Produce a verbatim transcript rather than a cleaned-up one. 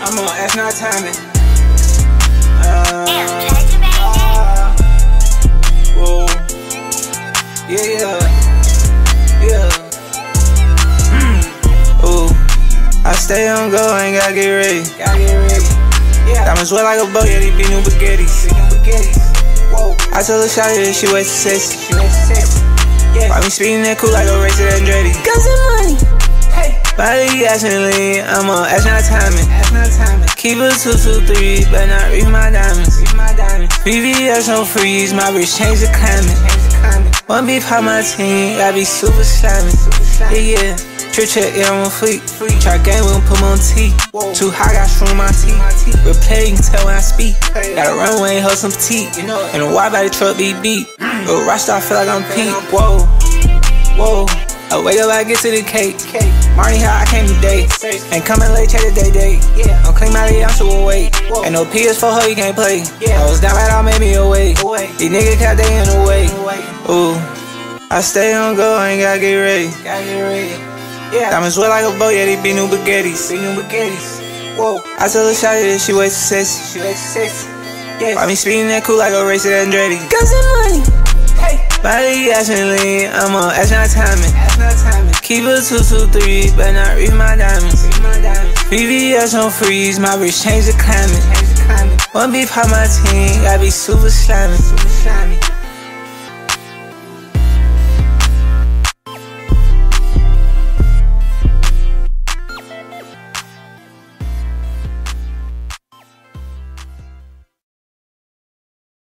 I'm on F not timing. Uh, uh, whoa. Yeah, yeah. Yeah. Mm. Ooh. I stay on go, ain't gotta get ready. Gotta get ready. Yeah. Diamonds wet like a boat, yeah, these be new baguettes. New baguettes. Whoa. I told her shawty that she waits to sexy. She waits to sexy. Yeah. Why me speeding that cool like a race to Andretti? Got some money. Hey. Body asking lean, I'm on F not timing. F not timing. Keep a two two three, but not read my diamonds. Read my diamonds. V V S on freeze, my bitch change the climate. Change the climate. One beef on my team, I be super slimy. Yeah, yeah. Trick check, yeah, I'm on fleek. Try game, we gon' put me on T. Too high, got strong my teeth. Replay, you can tell when I speak. Got a runway, hold some teeth. And a wide body truck be beat. But Rockstar feel like I'm Pete. Whoa, whoa. I wake up, I get to the cake. Marty, how I came today. Ain't coming late, check the day day. I'm clean out of the ounce of weight. Ain't no P S for her, you can't play. I was down right out, made me away. These niggas got they in the way. Ooh, I stay on go, ain't gotta get ready. Gotta get ready. Yeah. Diamonds wet like a boat, yeah, these be new baguettes. Be new baguettes. Whoa. I told her shawty that she waits to sexy. She waits to sexy. Yeah. Why me speeding that cool like a race to Andretti? Got some money. Hey. Body asking lean, I'm on F not timing. F not timing. Keep a two two three, but not read my diamonds. Read my diamonds. V V S on freeze, my bitch change the climate. Change the climate. One beef on my team, I be super slimy. Super slimy.